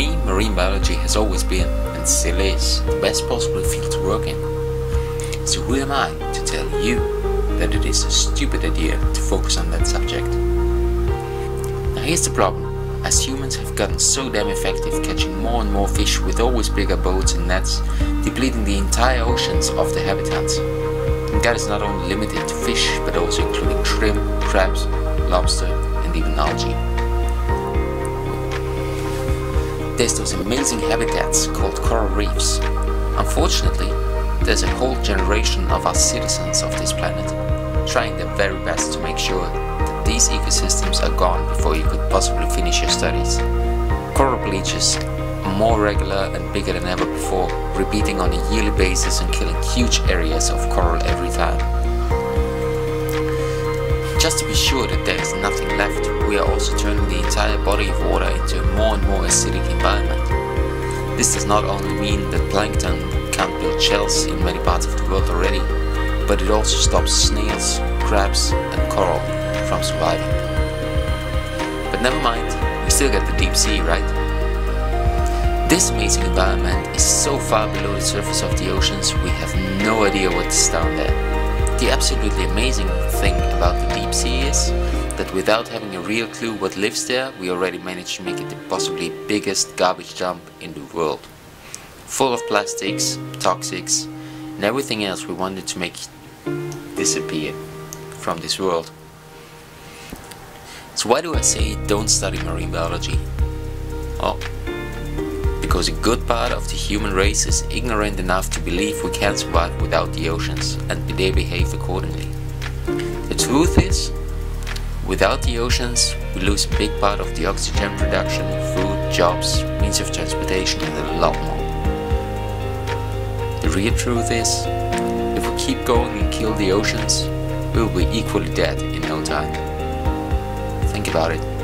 me, marine biology has always been, and still is, the best possible field to work in. So who am I to tell you that it is a stupid idea to focus on that subject? Now here's the problem. As humans have gotten so damn effective catching more and more fish with always bigger boats and nets, depleting the entire oceans of their habitats. And that is not only limited to fish, but also including shrimp, crabs, lobster and even algae. There's those amazing habitats called coral reefs. Unfortunately, there's a whole generation of us citizens of this planet trying their very best to make sure that these ecosystems are gone before you could possibly finish your studies. Coral bleaches are more regular and bigger than ever before, repeating on a yearly basis and killing huge areas of coral every time. Just to be sure that there is nothing left, we are also turning the entire body of water into a more and more acidic environment. This does not only mean that plankton can't build shells in many parts of the world already, but it also stops snails, crabs and coral from surviving. But never mind, we still get the deep sea, right? This amazing environment is so far below the surface of the oceans, we have no idea what is down there. The absolutely amazing thing about the deep sea is that without having a real clue what lives there, we already managed to make it the possibly biggest garbage dump in the world. Full of plastics, toxics, and everything else we wanted to make disappear from this world. So why do I say don't study marine biology? Well, because a good part of the human race is ignorant enough to believe we can survive without the oceans, and they behave accordingly. The truth is, without the oceans, we lose a big part of the oxygen production, food, jobs, means of transportation and a lot more. The real truth is, if we keep going and kill the oceans, we will be equally dead in no time. Think about it.